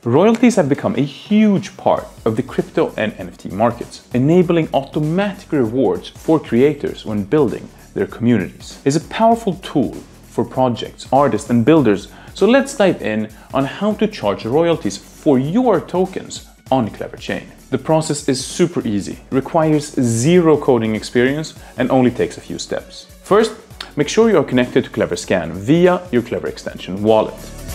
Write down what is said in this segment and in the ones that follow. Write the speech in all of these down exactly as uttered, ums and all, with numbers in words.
Royalties have become a huge part of the crypto and N F T markets, enabling automatic rewards for creators when building their communities. It's a powerful tool for projects, artists, and builders, so let's dive in on how to charge royalties for your tokens on KleverChain. The process is super easy, requires zero coding experience, and only takes a few steps. First, make sure you are connected to CleverScan via your Clever extension wallet.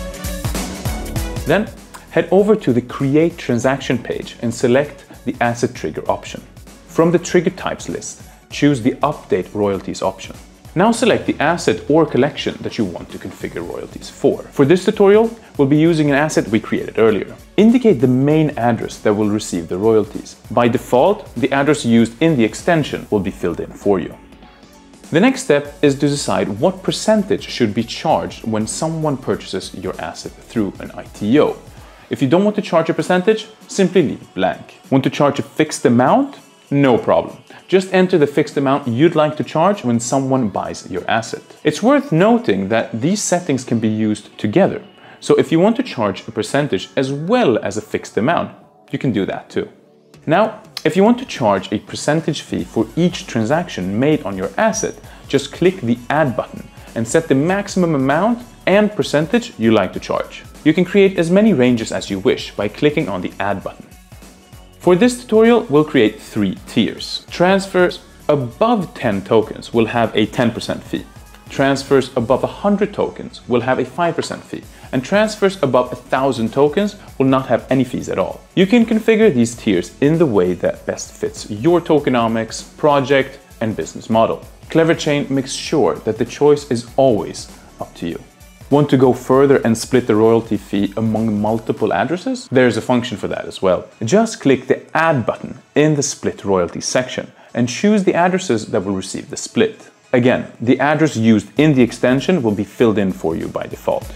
Then, head over to the Create Transaction page and select the Asset Trigger option. From the Trigger Types list, choose the Update Royalties option. Now select the asset or collection that you want to configure royalties for. For this tutorial, we'll be using an asset we created earlier. Indicate the main address that will receive the royalties. By default, the address used in the extension will be filled in for you. The next step is to decide what percentage should be charged when someone purchases your asset through an I T O. If you don't want to charge a percentage, simply leave it blank. Want to charge a fixed amount? No problem. Just enter the fixed amount you'd like to charge when someone buys your asset. It's worth noting that these settings can be used together. So if you want to charge a percentage as well as a fixed amount, you can do that too. Now, if you want to charge a percentage fee for each transaction made on your asset, just click the Add button and set the maximum amount and percentage you like to charge. You can create as many ranges as you wish by clicking on the Add button. For this tutorial, we'll create three tiers. Transfers above ten tokens will have a ten percent fee. Transfers above one hundred tokens will have a five percent fee. And transfers above one thousand tokens will not have any fees at all. You can configure these tiers in the way that best fits your tokenomics, project, and business model. KleverChain makes sure that the choice is always up to you. Want to go further and split the royalty fee among multiple addresses? There's a function for that as well. Just click the Add button in the Split Royalties section and choose the addresses that will receive the split. Again, the address used in the extension will be filled in for you by default.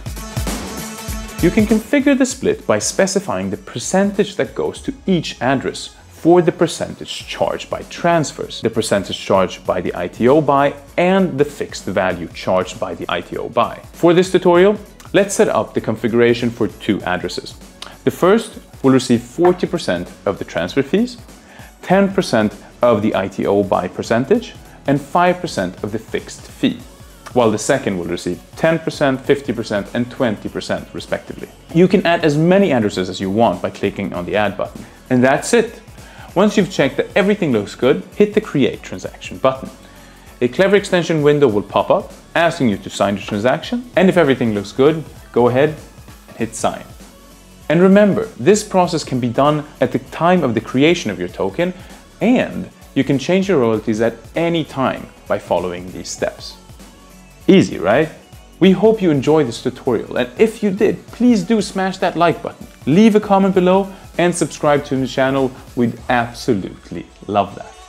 You can configure the split by specifying the percentage that goes to each address for the percentage charged by transfers, the percentage charged by the I T O buy, and the fixed value charged by the I T O buy. For this tutorial, let's set up the configuration for two addresses. The first will receive forty percent of the transfer fees, ten percent of the I T O buy percentage, and five percent of the fixed fee, while the second will receive ten percent, fifty percent, and twenty percent respectively. You can add as many addresses as you want by clicking on the Add button. And that's it. Once you've checked that everything looks good, hit the Create Transaction button. A Clever extension window will pop up asking you to sign the transaction, and if everything looks good, go ahead and hit Sign. And remember, this process can be done at the time of the creation of your token, and you can change your royalties at any time by following these steps. Easy, right? We hope you enjoyed this tutorial, and if you did, please do smash that like button, leave a comment below, and subscribe to the channel. We'd absolutely love that.